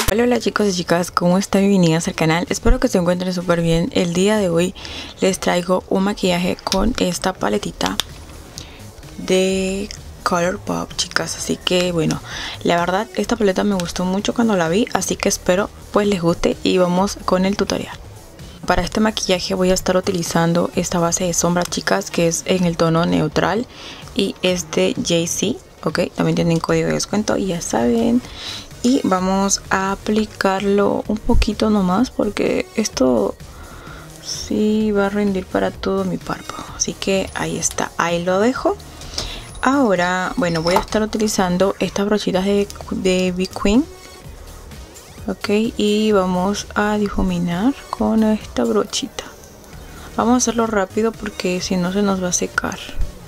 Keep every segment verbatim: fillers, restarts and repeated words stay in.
Hola, hola chicos y chicas, ¿cómo están? Bienvenidas al canal. Espero que se encuentren súper bien. El día de hoy les traigo un maquillaje con esta paletita de Colourpop, chicas. Así que bueno, la verdad esta paleta me gustó mucho cuando la vi, así que espero pues les guste y vamos con el tutorial. Para este maquillaje voy a estar utilizando esta base de sombra, chicas, que es en el tono neutral y es de J C, ok, también tienen código de descuento y ya saben. Y vamos a aplicarlo un poquito nomás porque esto sí va a rendir para todo mi párpado, así que ahí está, ahí lo dejo. Ahora bueno, voy a estar utilizando estas brochitas de, de Be Queen, ok, y vamos a difuminar con esta brochita. Vamos a hacerlo rápido porque si no se nos va a secar.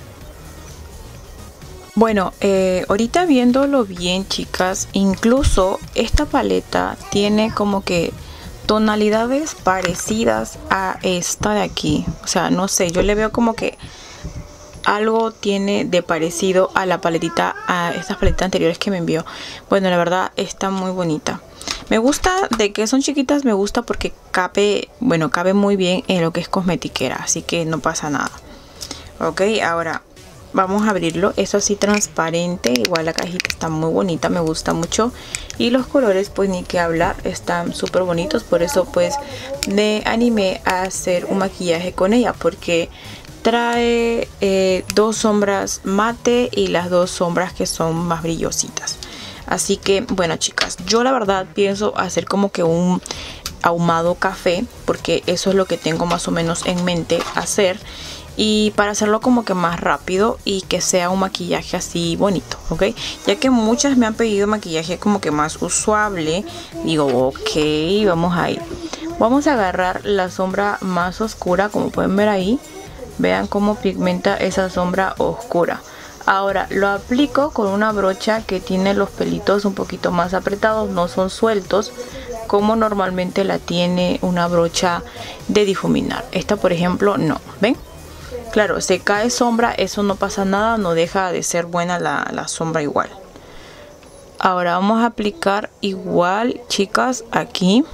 Bueno, eh, ahorita viéndolo bien, chicas, incluso esta paleta tiene como que tonalidades parecidas a esta de aquí. O sea, no sé, yo le veo como que algo tiene de parecido a la paletita, a estas paletas anteriores que me envió. Bueno, la verdad está muy bonita. Me gusta de que son chiquitas, me gusta porque cabe, bueno, cabe muy bien en lo que es cosmetiquera, así que no pasa nada. Ok, ahora vamos a abrirlo. Es así transparente, igual la cajita está muy bonita, me gusta mucho y los colores pues ni que hablar, están súper bonitos. Por eso pues me animé a hacer un maquillaje con ella, porque trae eh, dos sombras mate y las dos sombras que son más brillositas. Así que bueno, chicas, yo la verdad pienso hacer como que un ahumado café, porque eso es lo que tengo más o menos en mente hacer, y para hacerlo como que más rápido y que sea un maquillaje así bonito, ok, ya que muchas me han pedido maquillaje como que más usable. Digo, ok, vamos a ir, vamos a agarrar la sombra más oscura, como pueden ver ahí, vean cómo pigmenta esa sombra oscura. Ahora lo aplico con una brocha que tiene los pelitos un poquito más apretados, no son sueltos como normalmente la tiene una brocha de difuminar. Esta por ejemplo no, ven. Claro, se cae sombra, eso no pasa nada, no deja de ser buena la, la sombra igual. Ahora vamos a aplicar igual, chicas, aquí.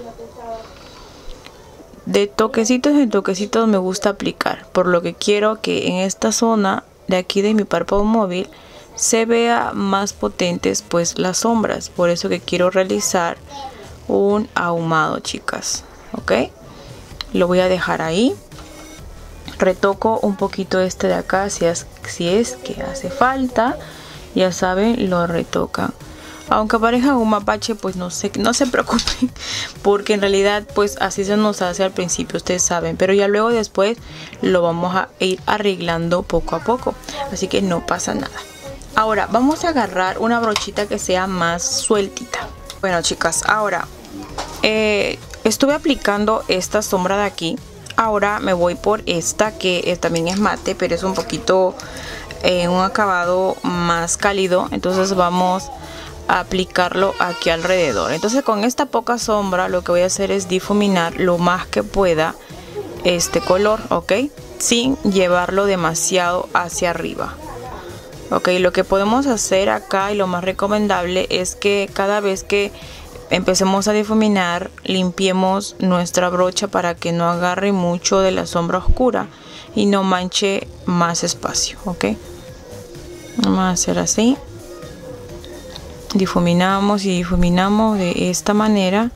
De toquecitos en toquecitos me gusta aplicar, por lo que quiero que en esta zona de aquí de mi párpado móvil se vea más potentes pues las sombras. Por eso que quiero realizar un ahumado, chicas, ok. Lo voy a dejar ahí. Retoco un poquito este de acá si es, si es que hace falta, ya saben, lo retocan. Aunque parezca un mapache, pues no sé, no se preocupen, porque en realidad pues así se nos hace al principio, ustedes saben, pero ya luego después lo vamos a ir arreglando poco a poco, así que no pasa nada. Ahora vamos a agarrar una brochita que sea más sueltita. Bueno, chicas, ahora eh, estuve aplicando esta sombra de aquí. Ahora me voy por esta que eh, también es mate, pero es un poquito eh, un acabado más cálido. Entonces vamos a aplicarlo aquí alrededor. Entonces con esta poca sombra lo que voy a hacer es difuminar lo más que pueda este color, ok, sin llevarlo demasiado hacia arriba. Ok, lo que podemos hacer acá y lo más recomendable es que cada vez que empecemos a difuminar, limpiemos nuestra brocha para que no agarre mucho de la sombra oscura y no manche más espacio, ok. Vamos a hacer así, difuminamos y difuminamos de esta manera.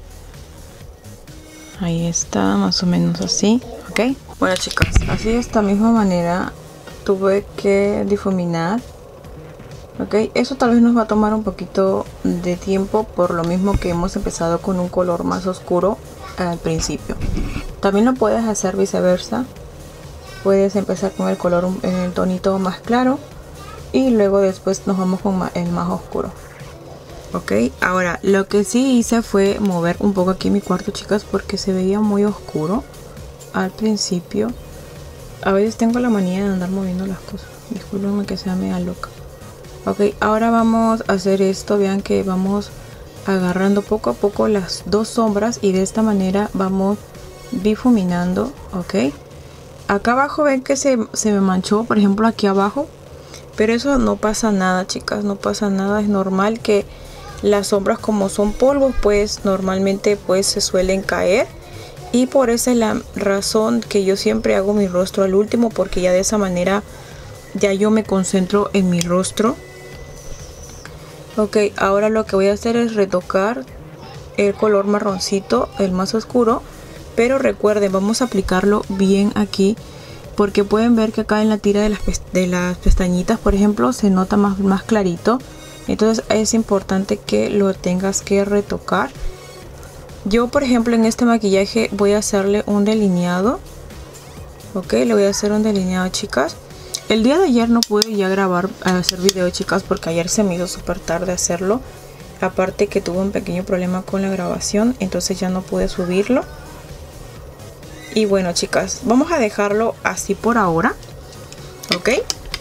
Ahí está, más o menos así, ok. Bueno, chicas, así de esta misma manera tuve que difuminar. Ok, eso tal vez nos va a tomar un poquito de tiempo, por lo mismo que hemos empezado con un color más oscuro al principio. También lo puedes hacer viceversa. Puedes empezar con el color en el tonito más claro y luego después nos vamos con el más oscuro. Ok, ahora lo que sí hice fue mover un poco aquí mi cuarto, chicas, porque se veía muy oscuro al principio. A veces tengo la manía de andar moviendo las cosas, discúlpenme que sea mega loca. Ok, ahora vamos a hacer esto. Vean que vamos agarrando poco a poco las dos sombras y de esta manera vamos difuminando, ok. Acá abajo ven que se, se me manchó, por ejemplo aquí abajo, pero eso no pasa nada, chicas, no pasa nada. Es normal que las sombras, como son polvos, pues normalmente pues se suelen caer. Y por esa es la razón que yo siempre hago mi rostro al último, porque ya de esa manera ya yo me concentro en mi rostro. Ok, ahora lo que voy a hacer es retocar el color marroncito, el más oscuro. Pero recuerden, vamos a aplicarlo bien aquí, porque pueden ver que acá en la tira de las, de las pestañitas, por ejemplo, se nota más, más clarito. Entonces es importante que lo tengas que retocar. Yo, por ejemplo, en este maquillaje voy a hacerle un delineado. Ok, le voy a hacer un delineado, chicas. El día de ayer no pude ya grabar, hacer video, chicas, porque ayer se me hizo súper tarde hacerlo. Aparte que tuve un pequeño problema con la grabación, entonces ya no pude subirlo. Y bueno, chicas, vamos a dejarlo así por ahora. Ok.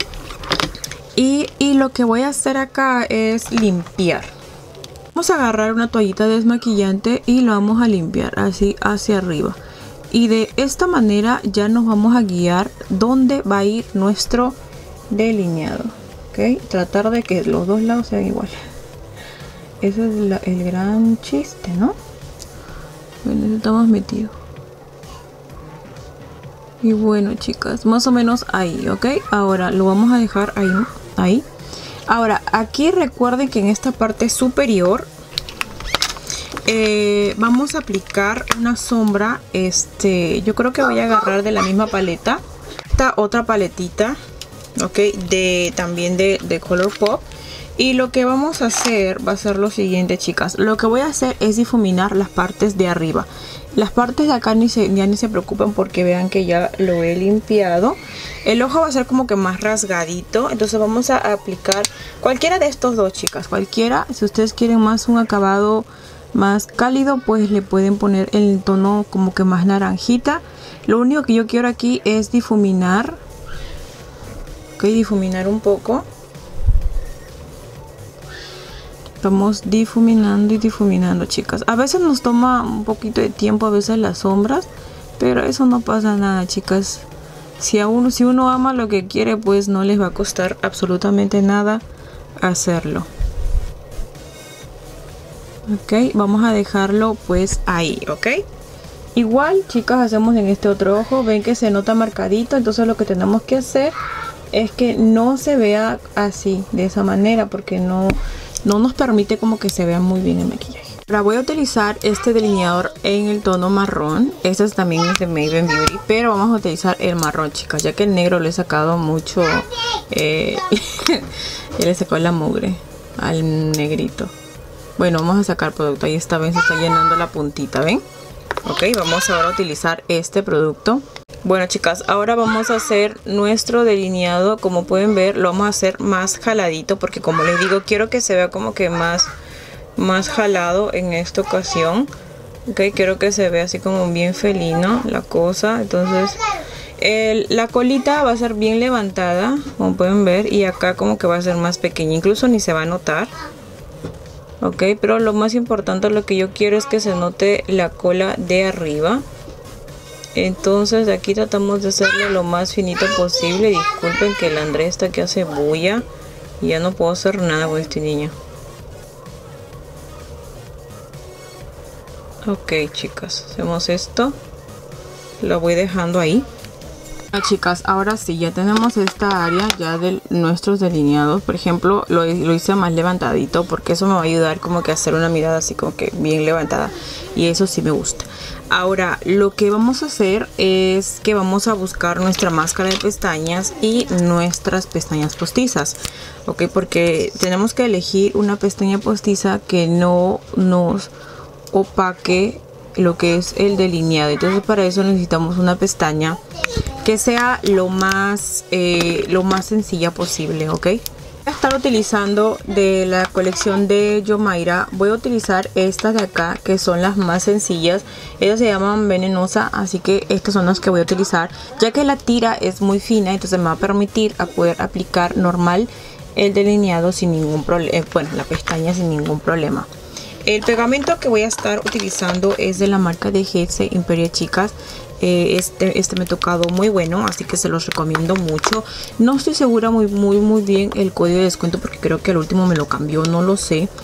Y, y lo que voy a hacer acá es limpiar. Vamos a agarrar una toallita desmaquillante y lo vamos a limpiar así hacia arriba. Y de esta manera ya nos vamos a guiar dónde va a ir nuestro delineado. Ok, tratar de que los dos lados sean iguales. Ese es la, el gran chiste, ¿no? Bueno, estamos metidos. Y bueno, chicas, más o menos ahí, ¿ok? Ahora lo vamos a dejar ahí, ahí. Ahora, aquí recuerden que en esta parte superior eh, vamos a aplicar una sombra. Este, yo creo que voy a agarrar de la misma paleta esta otra paletita, ok, de también de, de Colourpop. Y lo que vamos a hacer va a ser lo siguiente, chicas. Lo que voy a hacer es difuminar las partes de arriba. Las partes de acá ni se, ya ni se preocupen, porque vean que ya lo he limpiado. El ojo va a ser como que más rasgadito. Entonces vamos a aplicar cualquiera de estos dos, chicas. Cualquiera. Si ustedes quieren más un acabado más cálido, pues le pueden poner el tono como que más naranjita. Lo único que yo quiero aquí es difuminar. Ok, difuminar un poco. Estamos difuminando y difuminando, chicas. A veces nos toma un poquito de tiempo, a veces las sombras, pero eso no pasa nada, chicas. Si, a uno, si uno ama lo que quiere, pues no les va a costar absolutamente nada hacerlo. Ok, vamos a dejarlo pues ahí, ok. Igual, chicas, hacemos en este otro ojo. Ven que se nota marcadito, entonces lo que tenemos que hacer es que no se vea así, de esa manera, porque no... no nos permite como que se vea muy bien el maquillaje. Ahora voy a utilizar este delineador en el tono marrón. Este también es de Maybelline Beauty, pero vamos a utilizar el marrón, chicas, ya que el negro le he sacado mucho. Eh, ya le sacó la mugre al negrito. Bueno, vamos a sacar producto. Ahí esta vez se está llenando la puntita, ¿ven? Ok, vamos ahora a utilizar este producto. Bueno, chicas, ahora vamos a hacer nuestro delineado. Como pueden ver, lo vamos a hacer más jaladito, porque como les digo, quiero que se vea como que más, más jalado en esta ocasión. Ok, quiero que se vea así como bien felino la cosa. Entonces, el, la colita va a ser bien levantada, como pueden ver, y acá como que va a ser más pequeña. Incluso ni se va a notar. Ok, pero lo más importante, lo que yo quiero es que se note la cola de arriba. Entonces aquí tratamos de hacerlo lo más finito posible. Disculpen que el Andrés está que hace bulla y ya no puedo hacer nada con este niño. Ok, chicas, hacemos esto. Lo voy dejando ahí. Ah, chicas, ahora sí, ya tenemos esta área ya de nuestros delineados. Por ejemplo, lo, lo hice más levantadito, porque eso me va a ayudar como que a hacer una mirada así como que bien levantada. Y eso sí me gusta. Ahora, lo que vamos a hacer es que vamos a buscar nuestra máscara de pestañas y nuestras pestañas postizas. Ok, porque tenemos que elegir una pestaña postiza que no nos opaque lo que es el delineado. Entonces para eso necesitamos una pestaña que sea lo más eh, lo más sencilla posible, ok. Voy a estar utilizando de la colección de Yomaira. Voy a utilizar estas de acá, que son las más sencillas. Ellas se llaman Venenosa, así que estas son las que voy a utilizar, ya que la tira es muy fina. Entonces me va a permitir a poder aplicar normal el delineado sin ningún problema, eh, bueno, la pestaña sin ningún problema. El pegamento que voy a estar utilizando es de la marca de Hetze Imperia, chicas. Eh, este, este me ha tocado muy bueno, así que se los recomiendo mucho. No estoy segura muy muy muy bien el código de descuento, porque creo que al último me lo cambió, no lo sé.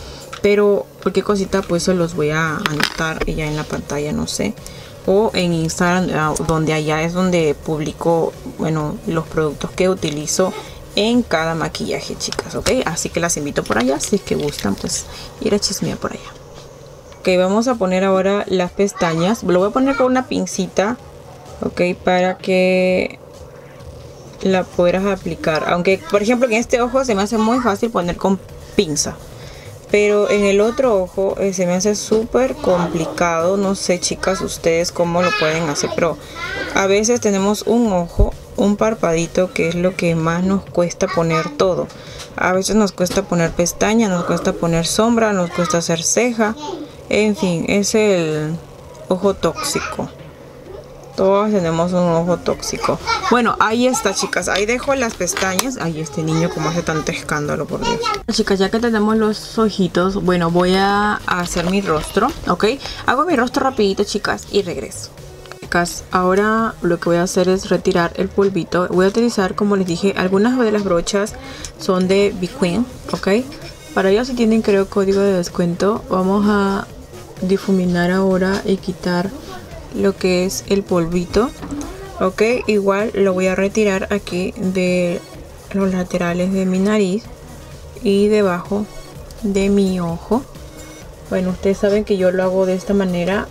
pero cualquier cosita pues se los voy a anotar ya en la pantalla, no sé, o en Instagram, donde allá es donde publico, bueno, los productos que utilizo en cada maquillaje, chicas, ok. Así que las invito por allá, si es que gustan pues ir a chismear por allá. Ok, vamos a poner ahora las pestañas. Lo voy a poner con una pincita, ok, para que la puedas aplicar. Aunque por ejemplo en este ojo se me hace muy fácil poner con pinza, pero en el otro ojo eh, se me hace súper complicado. No sé, chicas, ustedes cómo lo pueden hacer, pero a veces tenemos un ojo, un parpadito, que es lo que más nos cuesta poner todo. A veces nos cuesta poner pestaña, nos cuesta poner sombra, nos cuesta hacer ceja. En fin, es el ojo tóxico. Todos tenemos un ojo tóxico. Bueno, ahí está, chicas. Ahí dejo las pestañas. Ay, este niño como hace tanto escándalo, por Dios. Chicas, ya que tenemos los ojitos, bueno, voy a hacer mi rostro, ¿ok? Hago mi rostro rapidito, chicas, y regreso. Chicas, ahora lo que voy a hacer es retirar el polvito. Voy a utilizar, como les dije, algunas de las brochas son de Be Queen, ¿ok? Para ellos, si tienen, creo, código de descuento, vamos a difuminar ahora y quitar lo que es el polvito, ok. Igual lo voy a retirar aquí de los laterales de mi nariz y debajo de mi ojo. Bueno, ustedes saben que yo lo hago de esta manera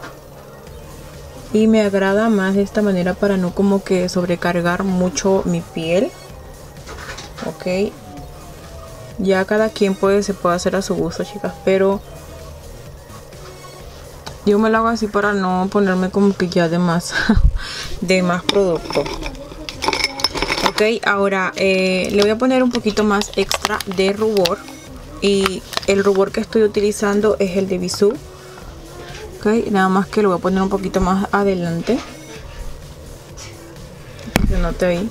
y me agrada más de esta manera para no como que sobrecargar mucho mi piel, ok. Ya cada quien puede se puede hacer a su gusto, chicas, pero yo me lo hago así para no ponerme como que ya de más de más producto. Ok, ahora eh, le voy a poner un poquito más extra de rubor. Y el rubor que estoy utilizando es el de Bisú. Ok, nada más que lo voy a poner un poquito más adelante. Que no te vi.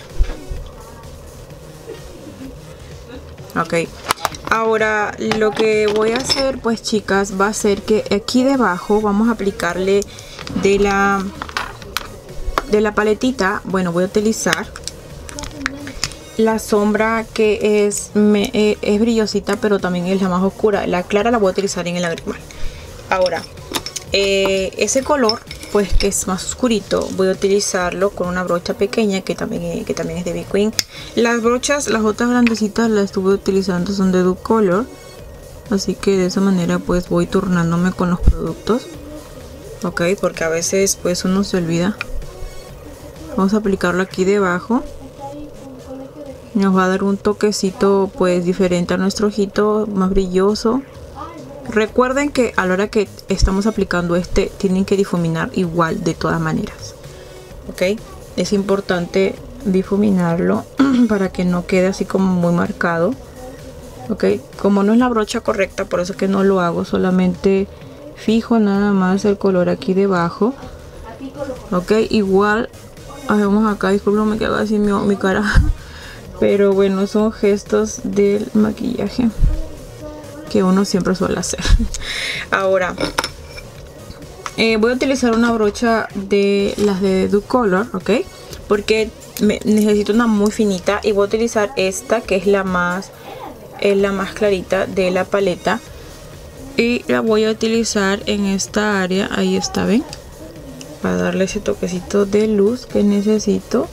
Ok. Ahora lo que voy a hacer pues, chicas, va a ser que aquí debajo vamos a aplicarle de la de la paletita. Bueno, voy a utilizar la sombra que es, me, eh, es brillosita, pero también es la más oscura. La clara la voy a utilizar en el lagrimal. Ahora eh, ese color pues que es más oscurito, voy a utilizarlo con una brocha pequeña que también, que también es de Be Queen. Las brochas, las otras grandecitas las estuve utilizando, son de Du Color, así que de esa manera pues voy turnándome con los productos, ok, porque a veces pues uno se olvida. Vamos a aplicarlo aquí debajo, nos va a dar un toquecito pues diferente a nuestro ojito, más brilloso. Recuerden que a la hora que estamos aplicando este, tienen que difuminar igual de todas maneras, ok. Es importante difuminarlo para que no quede así como muy marcado, ok. Como no es la brocha correcta, por eso es que no lo hago, solamente fijo nada más el color aquí debajo, ok. Igual hacemos acá, disculpenme que haga así mi, mi cara, pero bueno, son gestos del maquillaje que uno siempre suele hacer. Ahora eh, voy a utilizar una brocha de las de Du Color, ok, porque me, necesito una muy finita, y voy a utilizar esta que es la más es la más clarita de la paleta, y la voy a utilizar en esta área. Ahí está, ven, para darle ese toquecito de luz que necesito.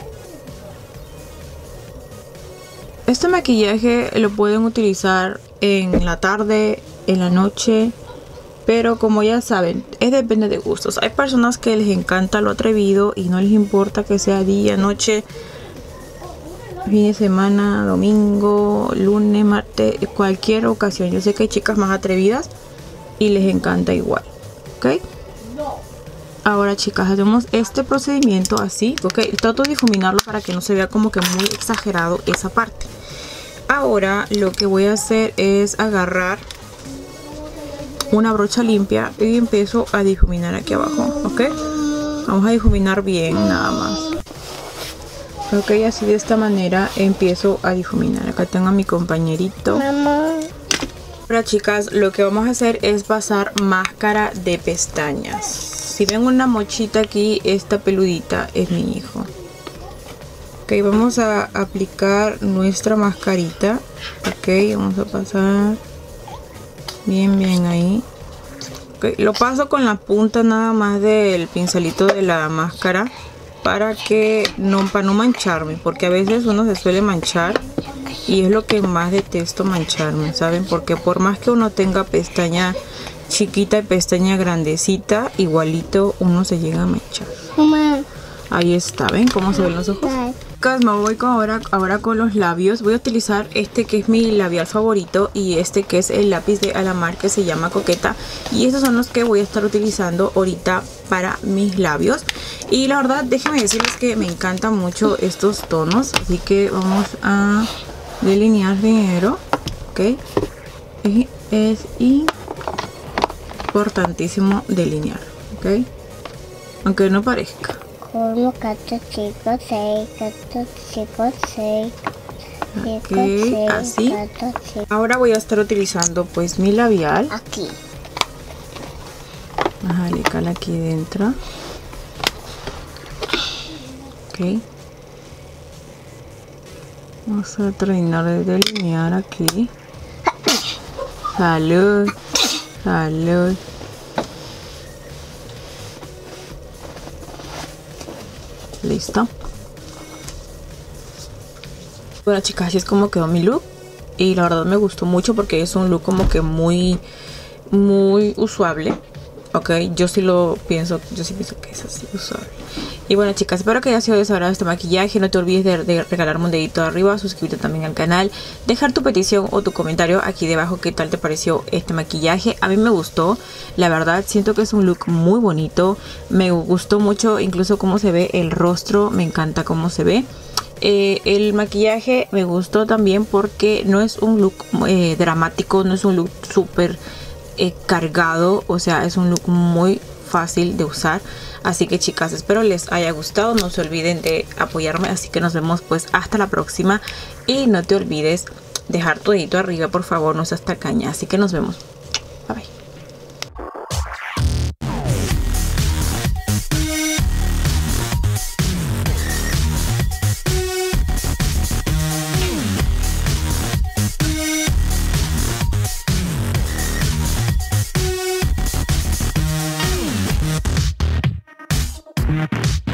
Este maquillaje lo pueden utilizar en la tarde, en la noche, pero como ya saben, es depende de gustos. Hay personas que les encanta lo atrevido y no les importa que sea día, noche, fin de semana, domingo, lunes, martes, cualquier ocasión. Yo sé que hay chicas más atrevidas y les encanta igual, ok. Ahora, chicas, hacemos este procedimiento así, ok. Trato de difuminarlo para que no se vea como que muy exagerado esa parte. Ahora lo que voy a hacer es agarrar una brocha limpia y empiezo a difuminar aquí abajo, ok. Vamos a difuminar bien nada más, ok. Así de esta manera empiezo a difuminar. Acá tengo a mi compañerito. Ahora, chicas, lo que vamos a hacer es pasar máscara de pestañas. Si ven una mochita aquí, esta peludita es mi hijo. Ok, vamos a aplicar nuestra mascarita. Ok, vamos a pasar Bien, bien ahí. Okay, lo paso con la punta nada más del pincelito de la máscara para que no, para no mancharme, porque a veces uno se suele manchar y es lo que más detesto, mancharme, ¿saben? Porque por más que uno tenga pestaña chiquita y pestaña grandecita, igualito uno se llega a manchar. Mamá. Ahí está, ¿ven cómo se ven los ojos? Me voy con ahora, ahora con los labios. Voy a utilizar este que es mi labial favorito y este que es el lápiz de Alamar que se llama Coqueta. Y estos son los que voy a estar utilizando ahorita para mis labios. Y la verdad, déjenme decirles que me encantan mucho estos tonos. Así que vamos a delinear primero. Ok. Y es importantísimo delinear. Ok. Aunque no parezca. Uno, cuatro, cinco, seis, cuatro, cinco, seis, ok, así. Ahora voy a estar utilizando pues mi labial. Aquí. Ajá, le cala aquí dentro. Ok. Vamos a terminar de delinear aquí. Salud. Salud. Listo. Bueno, chicas, así es como quedó mi look. Y la verdad me gustó mucho porque es un look como que muy muy usable. Ok, yo sí lo pienso, yo sí pienso que es así, usable. Y bueno, chicas, espero que haya sido desagradable este maquillaje. No te olvides de, de regalarme un dedito arriba, suscribirte también al canal, dejar tu petición o tu comentario aquí debajo qué tal te pareció este maquillaje. A mí me gustó, la verdad, siento que es un look muy bonito. Me gustó mucho incluso cómo se ve el rostro, me encanta cómo se ve. Eh, el maquillaje me gustó también porque no es un look eh, dramático, no es un look súper eh, cargado, o sea, es un look muy fácil de usar. Así que, chicas, espero les haya gustado, no se olviden de apoyarme, así que nos vemos pues hasta la próxima. Y no te olvides dejar tu dedito arriba, por favor, no seas tacaña. Así que nos vemos, bye bye. We'll be right back.